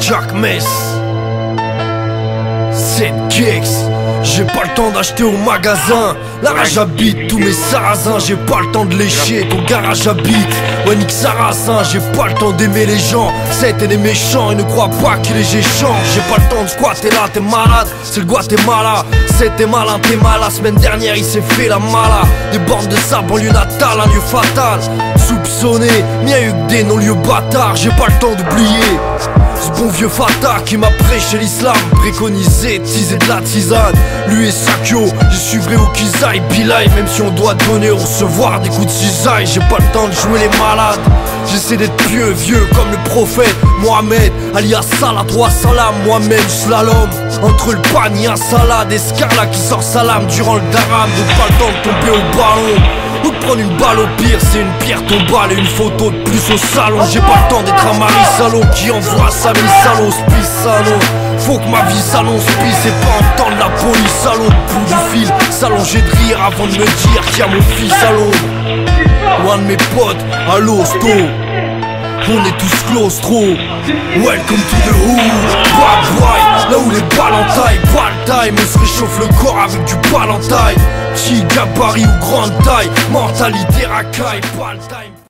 Jack Mess, c'est Gex. J'ai pas le temps d'acheter au magasin. La rage habite tous mes sarrasins. J'ai pas le temps de lécher, ton garage habite. Ouais nique sarrasin, j'ai pas le temps d'aimer les gens. C'était des méchants, ils ne croient pas qu'il est géchant. J'ai pas le temps de squatter là, t'es malade. C'est le Guatemala, c'était malin, t'es mal. La semaine dernière il s'est fait la mala. Des bornes de sa banlieue natale, un lieu fatal. Soupçonné, mais y'a eu que des non-lieux bâtards. J'ai pas le temps d'oublier ce bon vieux Fatah qui m'a prêché l'islam, préconisé, teasé de la tisane. Lui et Sakyo, je suivrai au Kizaï, Bilay. Même si on doit donner, recevoir des coups de cisaille. J'ai pas le temps de jouer les malades. J'essaie d'être pieux, vieux comme le prophète Mohamed, alias Salah, droit salam, moi-même slalom. Entre le panier à salade, Escarla qui sort salam durant le daram. J'ai pas le temps de tomber au ballon ou de prendre une balle, au pire c'est une pierre tombale et une photo de plus au salon. J'ai pas le temps d'être un mari salaud qui envoie sa vie salaud, spice salaud. Faut que ma vie s'annonce, pisse et pas entendre la police salaud. Bout du fil, s'allonger de rire avant de me dire qu'il y a mon fils à l'ombre. Ou un de mes potes à l'hosto, on est tous claustro. Welcome to the hood, bad boy. Là où les balles en taille, pas le time. On se réchauffe le corps avec du bal en taille. Petit gabarit ou grande taille, mentalité racaille, pas le time.